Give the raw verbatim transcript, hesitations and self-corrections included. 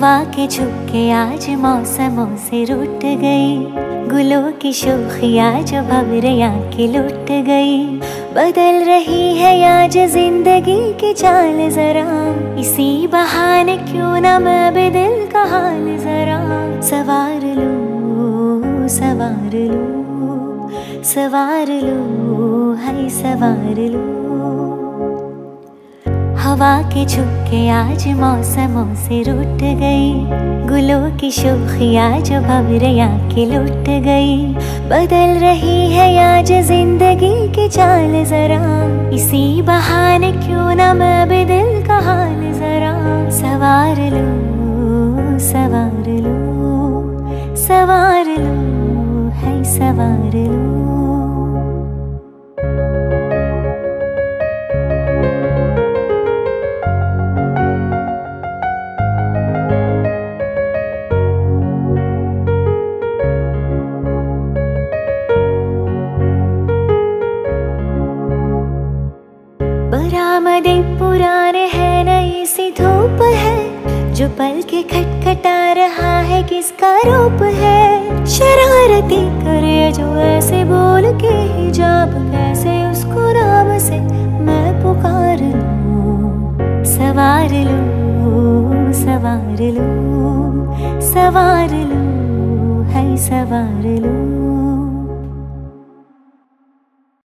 हवा के झुक्के आज मौसमों से रूठ गई, गुलों की शोखियाँ जो भंवरियाँ की लुट गई। बदल रही है आज जिंदगी की चाल जरा, इसी बहाने क्यों ना मैं भी दिल का हाल जरा सवार लूं, सवार लूं, सवार लूं, हाय सवार लूं। हवा के झुक्के आज मौसमों से रूठ गई, गुलों की शोखियाँ जो भंवरियाँ की लुट गई। बदल रही है आज जिंदगी की चाल जरा, इसी बहाने क्यों ना मैं भी दिल का हाल जरा सवार लूं, सवार लूं, सवार लूं, है सवार लूं। बरामदे पुराने है, नई सी धूप है, जो पल के खटखटा रहा है किसका रूप है। शरारती करे जो ऐसे बोल के हिजाब, कैसे उसको नाम से मैं पुकार लूं। सवार लूं, सवार लूं, सवार लूं, है सवार लूं।